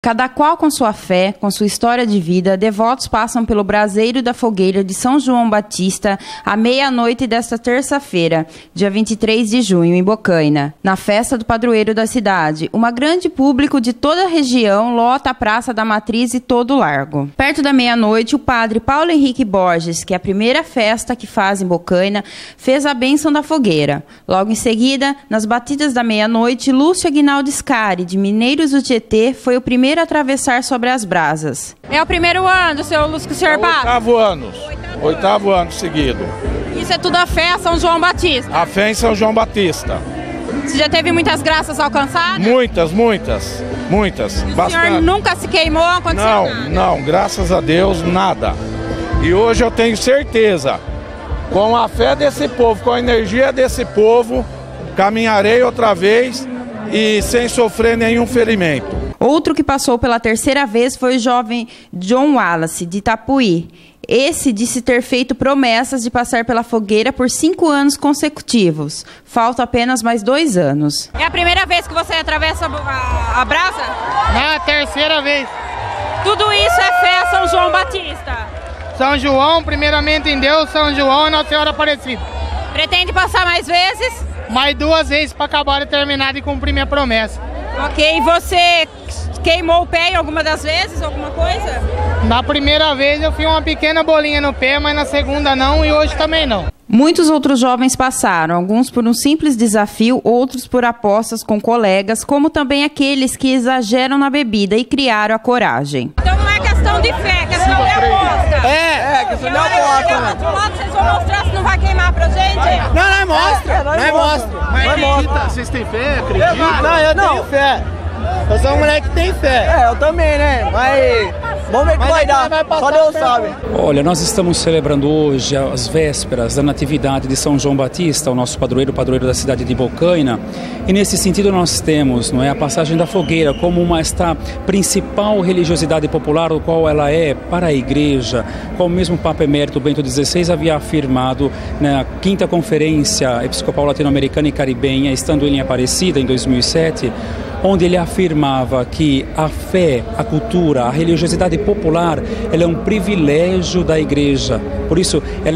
Cada qual com sua fé, com sua história de vida, devotos passam pelo braseiro da fogueira de São João Batista à meia-noite desta terça-feira, dia 23 de junho, em Bocaina, na festa do padroeiro da cidade. Um grande público de toda a região lota a Praça da Matriz e todo o largo. Perto da meia-noite, o padre Paulo Henrique Borges, que é a primeira festa que faz em Bocaina, fez a bênção da fogueira. Logo em seguida, nas batidas da meia-noite, Lúcio Aguinaldo Scari, de Mineiros do Tietê, foi o primeiro a atravessar sobre as brasas. É o primeiro ano, seu Lúcio, que o senhor passa? Oitavo ano seguido. Isso é tudo a fé a São João Batista? A fé em São João Batista. Você já teve muitas graças alcançadas? Muitas. O senhor nunca se queimou? Não, graças a Deus, nada. E hoje eu tenho certeza, com a fé desse povo, com a energia desse povo, caminharei outra vez e sem sofrer nenhum ferimento. Outro que passou pela terceira vez foi o jovem John Wallace, de Itapuí. Esse disse ter feito promessas de passar pela fogueira por 5 anos consecutivos. Falta apenas mais 2 anos. É a primeira vez que você atravessa a brasa? Não, é a terceira vez. Tudo isso é fé a São João Batista? São João, primeiramente em Deus, São João e Nossa Senhora Aparecida. Pretende passar mais vezes? Mais 2 vezes para acabar de terminar de cumprir minha promessa. Ok, e você queimou o pé em alguma das vezes, alguma coisa? Na primeira vez eu fiz uma pequena bolinha no pé, mas na segunda não e hoje também não. Muitos outros jovens passaram, alguns por um simples desafio, outros por apostas com colegas, como também aqueles que exageram na bebida e criaram a coragem. Então não é questão de fé, é questão de aposta. É questão de aposta. Do outro lado vocês vão mostrar se não vai queimar pra gente? Não mostra. Mas acredita? Vocês têm fé? Acredita? Não, eu tenho fé. Eu sou um moleque que tem fé. Eu também, né? Mas vamos ver o que vai dar. Só Deus sabe. Olha, nós estamos celebrando hoje as vésperas da Natividade de São João Batista, o nosso padroeiro da cidade de Bocaina. E nesse sentido nós temos, a passagem da fogueira como esta principal religiosidade popular, o qual ela é para a igreja, qual mesmo Papa Emérito Bento XVI havia afirmado na 5ª Conferência Episcopal Latino-Americana e Caribenha, estando ele em Aparecida em 2007, onde ele afirmava que a fé, a cultura, a religiosidade popular, ela é um privilégio da igreja. Por isso, ela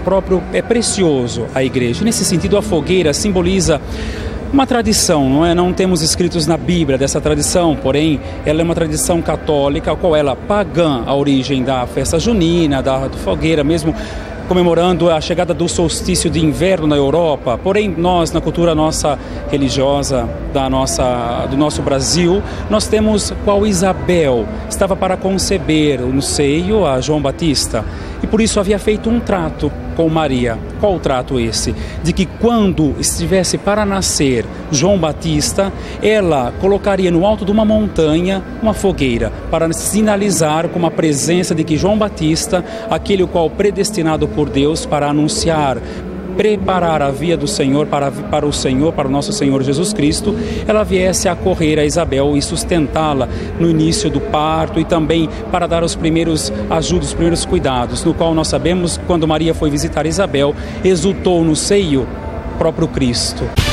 é precioso a igreja. E nesse sentido, a fogueira simboliza uma tradição, não é? Não temos escritos na Bíblia dessa tradição, porém, ela é uma tradição católica, a qual ela é pagã, a origem da festa junina, da fogueira mesmo, comemorando a chegada do solstício de inverno na Europa. Porém, nós, na cultura nossa religiosa, do nosso Brasil, nós temos qual Isabel estava para conceber no seio a João Batista. E por isso havia feito um trato com Maria. Qual o trato esse? De que quando estivesse para nascer João Batista, ela colocaria no alto de uma montanha uma fogueira para sinalizar com a presença de que João Batista, aquele o qual predestinado por Deus para anunciar, preparar a via do Senhor para o nosso Senhor Jesus Cristo, ela viesse a correr a Isabel e sustentá-la no início do parto e também para dar os primeiros ajudos, os primeiros cuidados, no qual nós sabemos, quando Maria foi visitar Isabel, exultou no seio próprio Cristo.